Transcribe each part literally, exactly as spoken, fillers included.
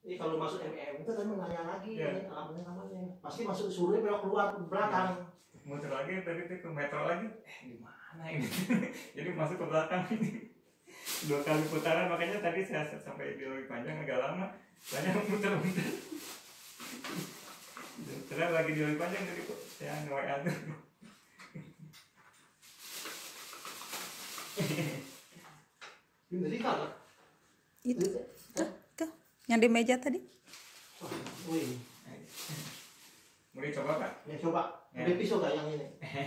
Ini kalau masuk M M itu kan nanya lagi, ya. Ini alamatnya namanya. Pasti masuk surya belok keluar ke belakang. Ya. Muter lagi tadi tuh ke metro lagi. Eh di mana ini? Jadi masuk ke belakang ini. Dua kali putaran, makanya tadi saya sampai di lebih panjang agak lama. Banyak muter-muter. Terus lagi di lebih panjang jadi kok saya nge-W A tuh. Jadi kalau Itu tuh, tuh yang di meja tadi. Oh ini. Mau dicoba Pak? Ya coba. Ya. Ada pisau gak yang ini?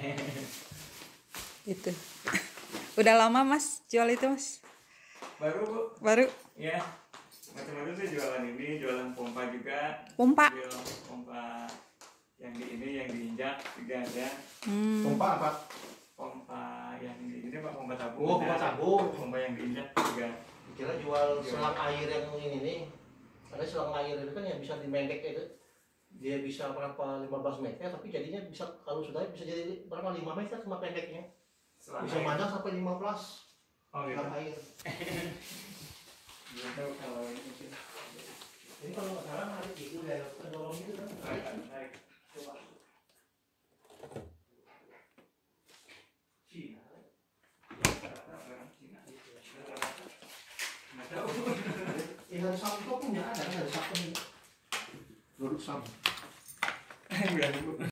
Itu. Udah lama Mas jual itu Mas? Baru Bu. Baru. Ya. Macam-macam sih jualan ini, jualan pompa juga. Pompa. Jual pompa yang di ini, yang diinjak juga ada. Hmm. Pompa apa? Pompa yang di ini Pak, pompa tabung. Oh, pompa tabung. Pompa yang diinjak juga. Kira jual selang air yang ini nih. Karena selang air itu kan yang bisa dimendek itu. Dia bisa berapa lima belas meter, tapi jadinya bisa kalau sudah bisa jadi berapa lima meter cuma pendeknya. Selang Bisa air. panjang sampai lima belas. Oh gitu. Selang air. Belum tahu kalau ini sih. Ini kalau nggak salah ada gitu ya, pendorong itu kan. Tarik, tarik. Coba. Cina. Nggak tahu. Eh harus sama itu punya ada kan harus sama ini. Produk sama. Enggak, Bu.